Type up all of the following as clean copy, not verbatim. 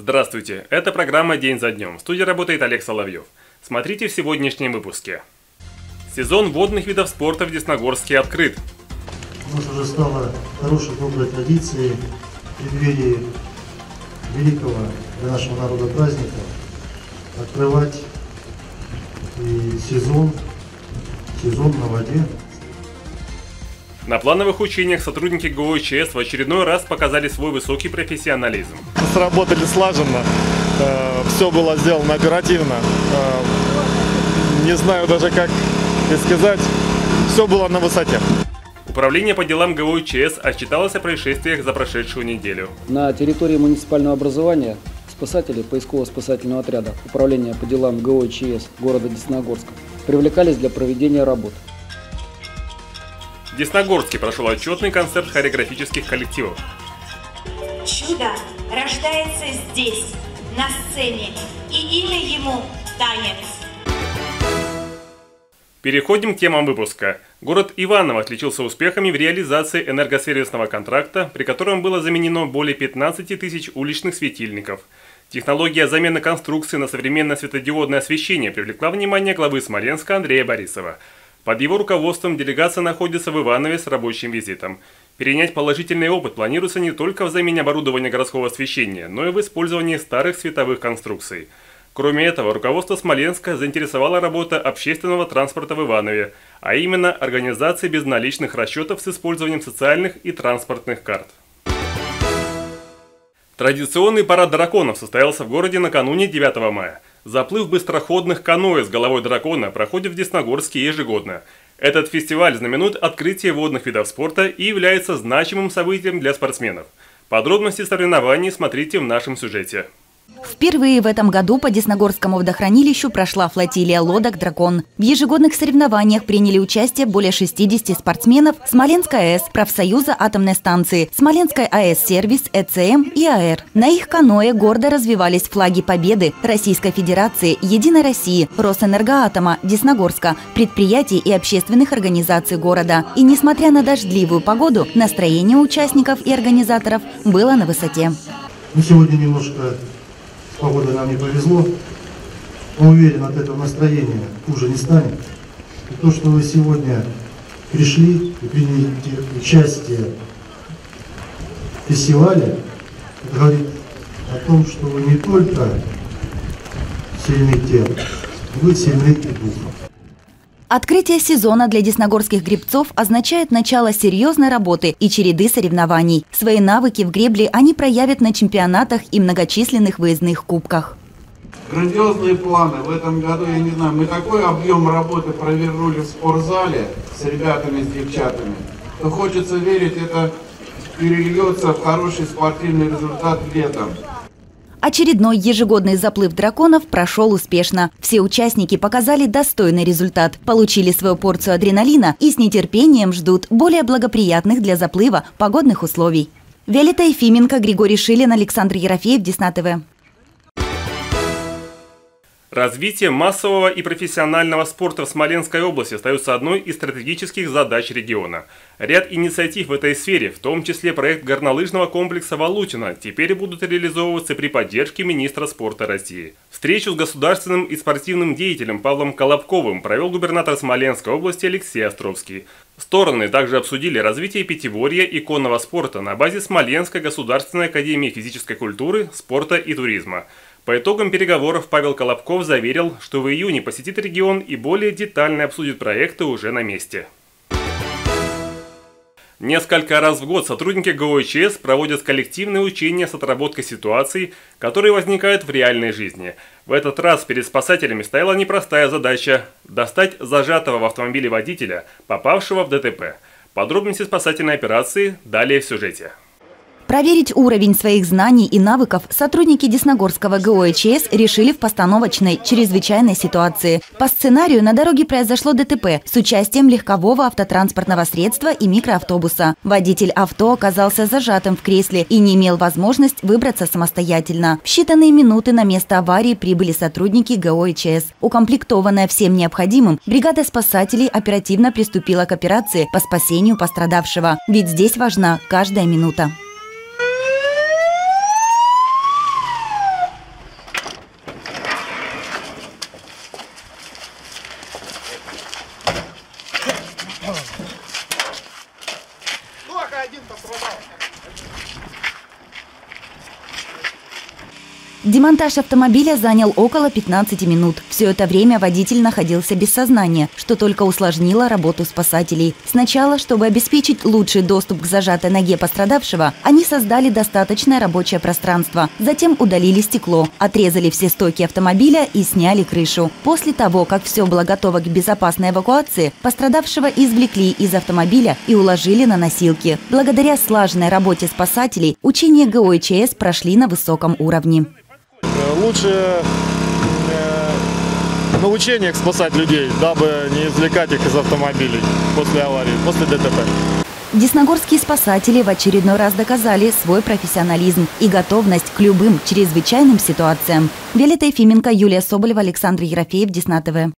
Здравствуйте, это программа «День за днем». В студии работает Олег Соловьев. Смотрите в сегодняшнем выпуске. Сезон водных видов спорта в Десногорске открыт. У нас уже стало хорошей доброй традицией в преддверии великого для нашего народа праздника открывать и сезон на воде. На плановых учениях сотрудники ГО-ЧС в очередной раз показали свой высокий профессионализм. Сработали слаженно, все было сделано оперативно. Не знаю даже как сказать, все было на высоте. Управление по делам ГО-ЧС отчиталось о происшествиях за прошедшую неделю. На территории муниципального образования спасатели поисково-спасательного отряда Управления по делам ГО-ЧС города Десногорска привлекались для проведения работ. В Десногорске прошел отчетный концерт хореографических коллективов. Чудо рождается здесь, на сцене, и имя ему – танец. Переходим к темам выпуска. Город Иваново отличился успехами в реализации энергосервисного контракта, при котором было заменено более 15 тысяч уличных светильников. Технология замены конструкции на современное светодиодное освещение привлекла внимание главы Смоленска Андрея Борисова. Под его руководством делегация находится в Иванове с рабочим визитом. Перенять положительный опыт планируется не только в замене оборудования городского освещения, но и в использовании старых световых конструкций. Кроме этого, руководство Смоленска заинтересовало работа общественного транспорта в Иванове, а именно организации безналичных расчетов с использованием социальных и транспортных карт. Традиционный парад драконов состоялся в городе накануне 9 мая. Заплыв быстроходных каноэ с головой дракона проходит в Десногорске ежегодно. Этот фестиваль знаменует открытие водных видов спорта и является значимым событием для спортсменов. Подробности соревнований смотрите в нашем сюжете. Впервые в этом году по Десногорскому водохранилищу прошла флотилия лодок «Дракон». В ежегодных соревнованиях приняли участие более 60 спортсменов Смоленской АЭС, профсоюза атомной станции, Смоленской АЭС-сервис, ЭЦМ и АЭР. На их каноэ гордо развивались флаги Победы, Российской Федерации, Единой России, Росэнергоатома, Десногорска, предприятий и общественных организаций города. И несмотря на дождливую погоду, настроение участников и организаторов было на высоте. Сегодня немножко с погодой нам не повезло, но уверен, от этого настроения хуже не станет. И то, что вы сегодня пришли и приняли участие в фестивале, это говорит о том, что вы не только сильны телом, вы сильны и духом. Открытие сезона для десногорских гребцов означает начало серьезной работы и череды соревнований. Свои навыки в гребле они проявят на чемпионатах и многочисленных выездных кубках. Грандиозные планы. В этом году, я не знаю, мы такой объем работы провернули в спортзале с ребятами, с девчатами, что хочется верить, это перельется в хороший спортивный результат летом. Очередной ежегодный заплыв драконов прошел успешно. Все участники показали достойный результат, получили свою порцию адреналина и с нетерпением ждут более благоприятных для заплыва погодных условий. Виолетта Ефименко, Григорий Шилин, Александр Ерофеев, Десна ТВ. Развитие массового и профессионального спорта в Смоленской области остается одной из стратегических задач региона. Ряд инициатив в этой сфере, в том числе проект горнолыжного комплекса «Валутино», теперь будут реализовываться при поддержке министра спорта России. Встречу с государственным и спортивным деятелем Павлом Колобковым провел губернатор Смоленской области Алексей Островский. Стороны также обсудили развитие пятиборья и конного спорта на базе Смоленской государственной академии физической культуры, спорта и туризма. По итогам переговоров Павел Колобков заверил, что в июне посетит регион и более детально обсудит проекты уже на месте. Несколько раз в год сотрудники ГО-ЧС проводят коллективные учения с отработкой ситуаций, которые возникают в реальной жизни. В этот раз перед спасателями стояла непростая задача – достать зажатого в автомобиле водителя, попавшего в ДТП. Подробности спасательной операции далее в сюжете. Проверить уровень своих знаний и навыков сотрудники Десногорского ГО-ЧС решили в постановочной чрезвычайной ситуации. По сценарию на дороге произошло ДТП с участием легкового автотранспортного средства и микроавтобуса. Водитель авто оказался зажатым в кресле и не имел возможность выбраться самостоятельно. В считанные минуты на место аварии прибыли сотрудники ГО-ЧС. Укомплектованная всем необходимым, бригада спасателей оперативно приступила к операции по спасению пострадавшего. Ведь здесь важна каждая минута. Демонтаж автомобиля занял около 15 минут. Все это время водитель находился без сознания, что только усложнило работу спасателей. Сначала, чтобы обеспечить лучший доступ к зажатой ноге пострадавшего, они создали достаточное рабочее пространство. Затем удалили стекло, отрезали все стойки автомобиля и сняли крышу. После того, как все было готово к безопасной эвакуации, пострадавшего извлекли из автомобиля и уложили на носилки. Благодаря слаженной работе спасателей учения ГОИЧС прошли на высоком уровне. Лучше на учениях спасать людей, дабы не извлекать их из автомобилей после аварии, после ДТП. Десногорские спасатели в очередной раз доказали свой профессионализм и готовность к любым чрезвычайным ситуациям. Виолетта Ефименко, Юлия Соболева, Александр Ерофеев, Десна ТВ.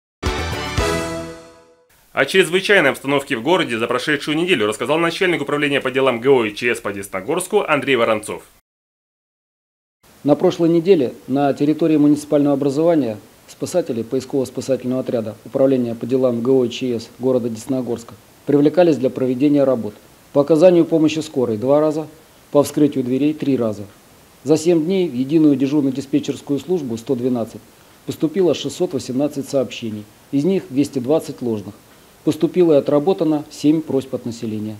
О чрезвычайной обстановке в городе за прошедшую неделю рассказал начальник управления по делам ГОИЧС по Десногорску Андрей Воронцов. На прошлой неделе на территории муниципального образования спасатели поисково-спасательного отряда Управления по делам ГОИЧС города Десногорска привлекались для проведения работ. По оказанию помощи скорой 2 раза, по вскрытию дверей 3 раза. За 7 дней в единую дежурно-диспетчерскую службу 112 поступило 618 сообщений, из них 220 ложных. Поступило и отработано 7 просьб от населения.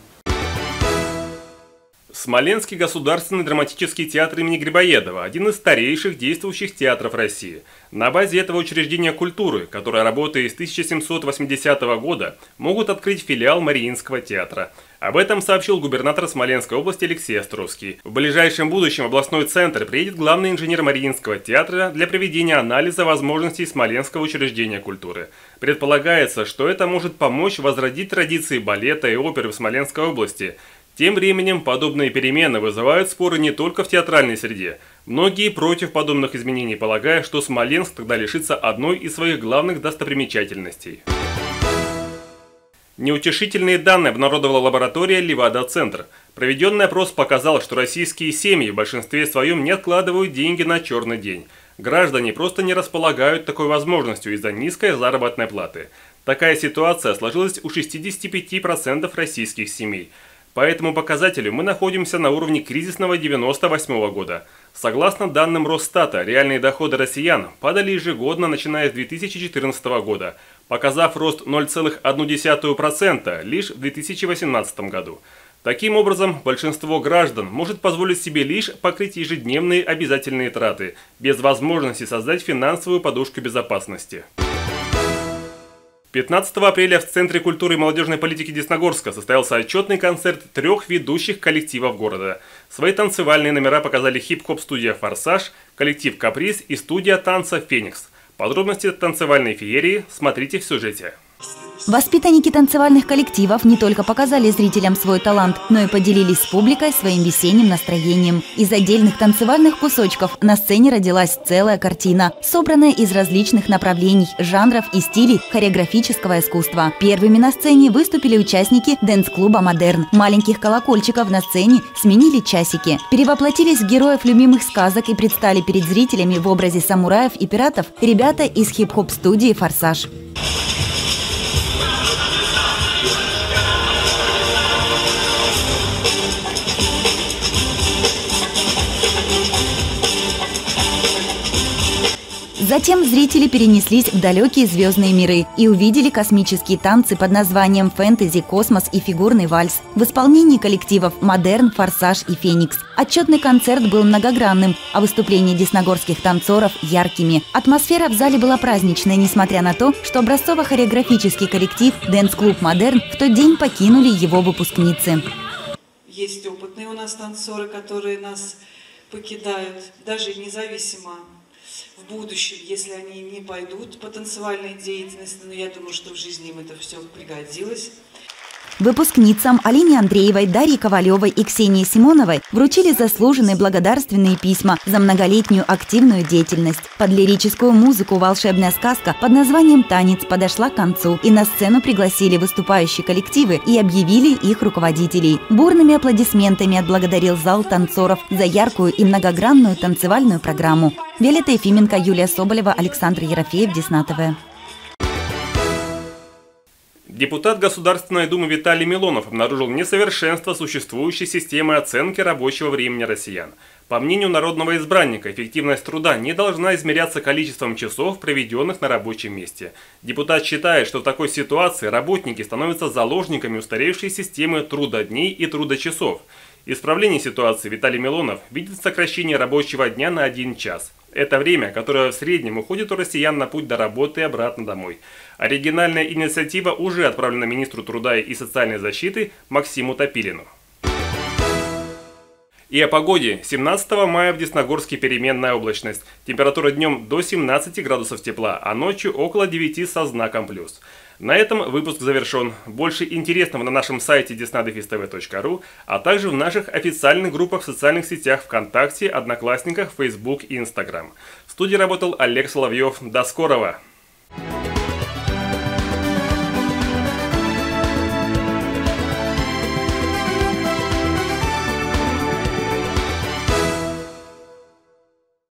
Смоленский государственный драматический театр имени Грибоедова – один из старейших действующих театров России. На базе этого учреждения культуры, которое работает с 1780 года, могут открыть филиал Мариинского театра. Об этом сообщил губернатор Смоленской области Алексей Островский. В ближайшем будущем в областной центр приедет главный инженер Мариинского театра для проведения анализа возможностей Смоленского учреждения культуры. Предполагается, что это может помочь возродить традиции балета и оперы в Смоленской области. Тем временем подобные перемены вызывают споры не только в театральной среде. Многие против подобных изменений, полагая, что Смоленск тогда лишится одной из своих главных достопримечательностей. Неутешительные данные обнародовала лаборатория Левада-Центр. Проведенный опрос показал, что российские семьи в большинстве своем не откладывают деньги на черный день. Граждане просто не располагают такой возможностью из-за низкой заработной платы. Такая ситуация сложилась у 65% российских семей. По этому показателю мы находимся на уровне кризисного 1998 года. Согласно данным Росстата, реальные доходы россиян падали ежегодно, начиная с 2014 года, показав рост 0,1% лишь в 2018 году. Таким образом, большинство граждан может позволить себе лишь покрыть ежедневные обязательные траты, без возможности создать финансовую подушку безопасности. 15 апреля в Центре культуры и молодежной политики Десногорска состоялся отчетный концерт 3 ведущих коллективов города. Свои танцевальные номера показали хип-хоп-студия «Форсаж», коллектив «Каприз» и студия танца «Феникс». Подробности танцевальной феерии смотрите в сюжете. Воспитанники танцевальных коллективов не только показали зрителям свой талант, но и поделились с публикой своим весенним настроением. Из отдельных танцевальных кусочков на сцене родилась целая картина, собранная из различных направлений, жанров и стилей хореографического искусства. Первыми на сцене выступили участники дэнс-клуба «Модерн». Маленьких колокольчиков на сцене сменили часики. Перевоплотились в героев любимых сказок и предстали перед зрителями в образе самураев и пиратов ребята из хип-хоп-студии «Форсаж». Затем зрители перенеслись в далекие звездные миры и увидели космические танцы под названием «Фэнтези», «Космос» и «Фигурный вальс» в исполнении коллективов «Модерн», «Форсаж» и «Феникс». Отчетный концерт был многогранным, а выступления десногорских танцоров – яркими. Атмосфера в зале была праздничной, несмотря на то, что образцово-хореографический коллектив «Дэнс-клуб Модерн» в тот день покинули его выпускницы. Есть опытные у нас танцоры, которые нас покидают, даже независимо в будущем, если они не пойдут по танцевальной деятельности, но я думаю, что в жизни им это все пригодилось. Выпускницам Алине Андреевой, Дарье Ковалевой и Ксении Симоновой вручили заслуженные благодарственные письма за многолетнюю активную деятельность. Под лирическую музыку волшебная сказка под названием «Танец» подошла к концу, и на сцену пригласили выступающие коллективы и объявили их руководителей. Бурными аплодисментами отблагодарил зал танцоров за яркую и многогранную танцевальную программу. Виолетта Ефименко, Юлия Соболева, Александр Ерофеев, Десна ТВ. Депутат Государственной Думы Виталий Милонов обнаружил несовершенство существующей системы оценки рабочего времени россиян. По мнению народного избранника, эффективность труда не должна измеряться количеством часов, проведенных на рабочем месте. Депутат считает, что в такой ситуации работники становятся заложниками устаревшей системы трудодней и трудочасов. Исправление ситуации Виталий Милонов видит сокращение рабочего дня на 1 час. Это время, которое в среднем уходит у россиян на путь до работы и обратно домой. Оригинальная инициатива уже отправлена министру труда и социальной защиты Максиму Топилину. И о погоде. 17 мая в Десногорске переменная облачность. Температура днем до 17 градусов тепла, а ночью около 9 со знаком плюс. На этом выпуск завершен. Больше интересного на нашем сайте desnadefistv.ru, а также в наших официальных группах в социальных сетях ВКонтакте, Одноклассниках, Facebook и Instagram. В студии работал Олег Соловьев. До скорого!